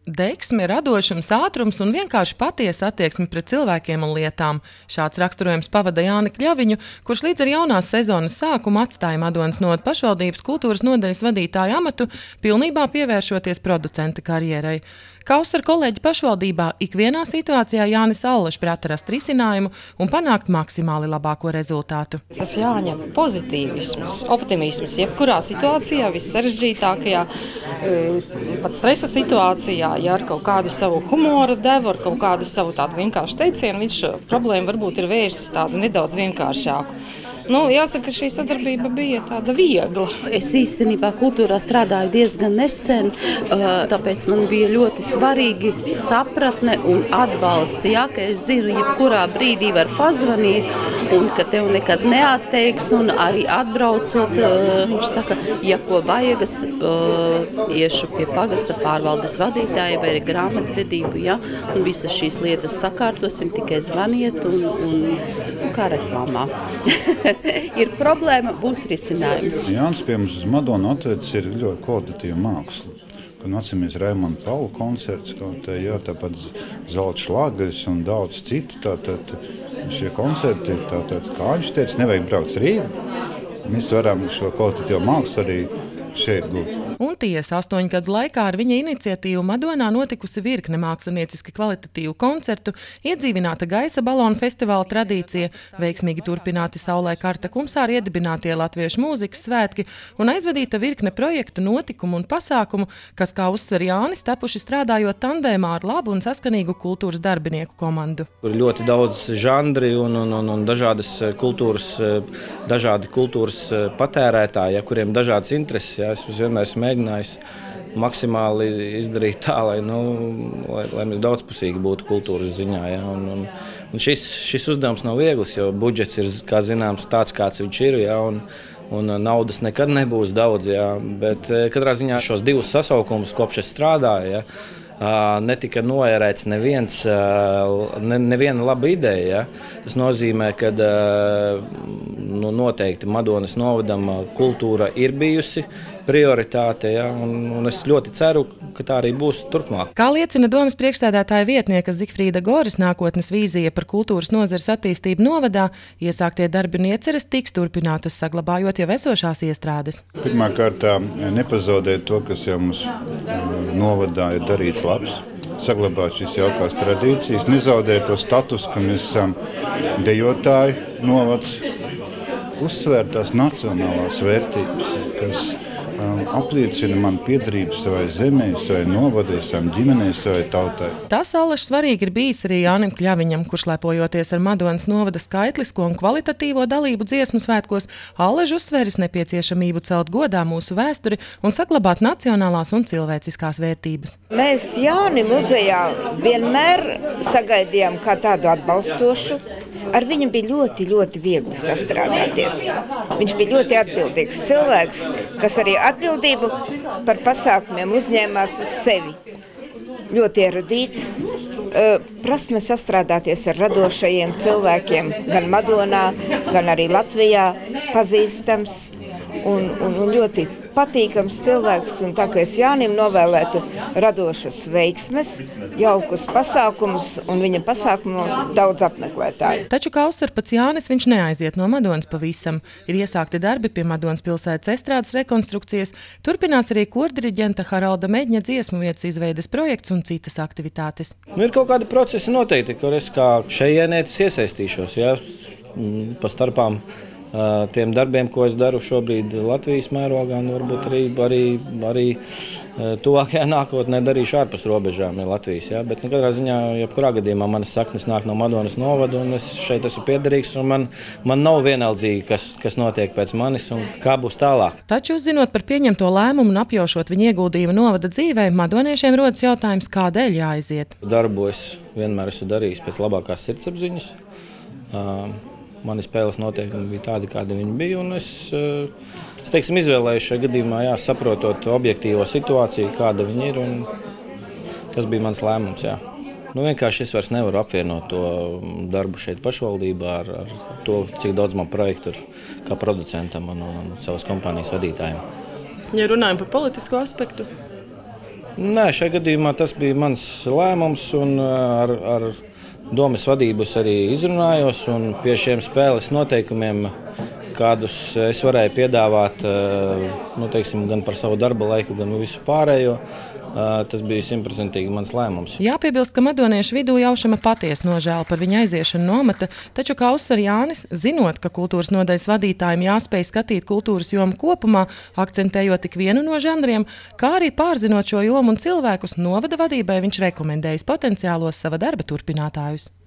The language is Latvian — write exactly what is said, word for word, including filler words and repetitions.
Deksme, radošums, ātrums un vienkārši patiesa attieksme pret cilvēkiem un lietām. Šāds raksturojums pavada Jāni Kļaviņu, kurš līdz ar jaunās sezonas sākumu atstāja Madonas Novada pašvaldības kultūras nodaļas vadītāja amatu, pilnībā pievēršoties producenta karjerai. Kā uzsver kolēģi pašvaldībā, ikvienā situācijā Jānis Allašs prata rast risinājumu un panākt maksimāli labāko rezultātu. Tas jāņem pozitīvisms, optimisms, jebkurā situācijā, vissarežģītākajā, pat stresa situācijā, ja ar kaut kādu savu humora devu, ar kaut kādu savu tādu vienkāršu teicienu, viņš problēmu varbūt ir vērsis tādu nedaudz vienkāršāku. Nu, jāsaka, šī sadarbība bija tāda viegla. Es īstenībā kultūrā strādāju diezgan nesen, tāpēc man bija ļoti svarīgi sapratne un atbalsts. Jā, ka es zinu, jebkurā brīdī var pazvanīt un ka tev nekad neatteiks un arī atbraucot, viņš saka, ja ko vajagas, iešu pie pagasta pārvaldes vadītāja vai grāmatvedību, ja, un visas šīs lietas sakārtosim, tikai zvaniet un, un kā reklāmā. Ir problēma, būs risinājums. Jānis pie mums uz Madonu atvedis ir ļoti kvalitatīva māksla. Kad atceramies Raimonda Paula koncerts, kaut tā, jā, tāpat Zelta šlāgeris un daudz citu, tātad šie koncerti, tātad, kā viņš teica, nevajag braukt Rīgu. Mēs varam šo kvalitatīvo mākslu arī šeit gūt. Un tiesa astoņu gadu laikā ar viņa iniciatīvu Madonā notikusi virkne mākslinieciski kvalitatīvu koncertu, iedzīvināta gaisa balonu festivāla tradīcija, veiksmīgi turpināti saulē karta Kumsāra iedibinātie latviešu mūzikas svētki un aizvadīta virkne projektu, notikumu un pasākumu, kas, kā uzsver Jānis, tapuši strādājot tandēmā ar labu un saskanīgu kultūras darbinieku komandu. Ir ļoti daudz žanri un, un, un, un dažādas kultūras, dažādi kultūras patērētāji, ja, kuriem dažādas intereses. Ja, es vienmēr esmu mēģinājis maksimāli izdarīt tā, lai, nu, lai, lai mēs daudzpusīgi būtu kultūras ziņā. Ja? Un, un, un šis, šis uzdevums nav viegls, jo budžets ir, kā zināms, tāds, kāds viņš ir, ja? un, un naudas nekad nebūs daudz. Ja? Bet katrā ziņā šos divus sasaukumus, kopš es strādāju, ja? Netika noērēts neviens, ne, neviena laba ideja. Ja? Tas nozīmē, ka nu, noteikti Madonas Novadam kultūra ir bijusi prioritāte, ja? un, un es ļoti ceru, ka tā arī būs turpmāk. Kā liecina domas priekšsēdētāja vietnieka Zigfrīda Goras nākotnes vīzija par kultūras nozares attīstību novadā, iesāktie darbi un ieceres tiks turpinātas, saglabājot jau esošās iestrādes. Pirmkārt, nepazaudēt to, kas jau mums novadā ir darīts labs. Saglabāt šīs jaukās tradīcijas, nezaudēt to status, ka mēs esam dejotāji novads, uzsvērt tās nacionālās vērtības, kas um, apliecina man piederību savai zemē, savai novadai, savai ģimenei, savai tautai. Tas allaž svarīgi ir bijis arī Jānim Kļaviņam, kurš lepojoties ar Madonas Novada skaitlisko un kvalitatīvo dalību dziesmu svētkos, allaž uzsvēris nepieciešamību celt godā mūsu vēsturi un saglabāt nacionālās un cilvēciskās vērtības. Mēs Jāni muzejā vienmēr sagaidījām kā tādu atbalstošu. Ar viņu bija ļoti, ļoti viegli sastrādāties. Viņš bija ļoti atbildīgs cilvēks, kas arī atbildību par pasākumiem uzņēmās uz sevi. Ļoti erudīts, prasme sastrādāties ar radošajiem cilvēkiem, gan Madonā, gan arī Latvijā pazīstams un, un, un ļoti patīkams cilvēks. Un tā kā es Jānim novēlētu radošas veiksmes, jaukus pasākumus un viņa pasākumos daudz apmeklētāju. Taču, kā uzsver pats Jānis, viņš neaiziet no Madonas pavisam. Ir iesākti darbi pie Madonas pilsētas estrādes rekonstrukcijas, turpinās arī kordiriģenta Haralda Meģņa dziesmu vietas izveides projekts un citas aktivitātes. Nu, ir kaut kādi procesi noteikti, kur es kā šejienietis iesaistīšos, ja, pa starpām tiem darbiem, ko es daru šobrīd Latvijas mērogā, un varbūt arī, arī, arī tuvākajā nākotnē darīšu ārpus robežām Latvijas. Ja? Bet katrā ziņā, jebkurā gadījumā manas saknes nāk no Madonas Novada, un es šeit esmu piederīgs, un man, man nav vienaldzīgi, kas, kas notiek pēc manis un kā būs tālāk. Taču, uzzinot par pieņemto lēmumu un apjaušot viņa ieguldījumu novada dzīvē, madoniešiem rodas jautājums, kādēļ jāaiziet. Darbu es vienmēr esmu darījis pēc labākās sirdsapziņas. Mani spēles noteikumi bija tādi, kādi viņi bija, un es, es teiksim, izvēlēju šajā gadījumā, jā, saprotot objektīvo situāciju, kāda viņi ir, un tas bija mans lēmums, jā. Nu, vienkārši es vairs nevaru apvienot to darbu šeit pašvaldībā ar, ar to, cik daudz man projektu ir kā producentam un, un savas kompānijas vadītājiem. Ja runājam par politisko aspektu? Nē, šajā gadījumā tas bija mans lēmums, un ar, ar domas vadības arī izrunājos, un pie šiem spēles noteikumiem, kādus es varēju piedāvāt, nu, teiksim, gan par savu darba laiku, gan visu pārējo, tas bija simtprocentīgi mans lēmums. Jāpiebilst, ka madoniešu vidū jaušama patiesa nožēla par viņa aiziešanu no amata, taču, kā uzsver Jānis, zinot, ka kultūras nodaļas vadītājiem jāspēj skatīt kultūras jomu kopumā, akcentējot tik vienu no žanriem, kā arī pārzinot šo jomu un cilvēkus, novada vadībai viņš rekomendējis potenciālos sava darba turpinātājus.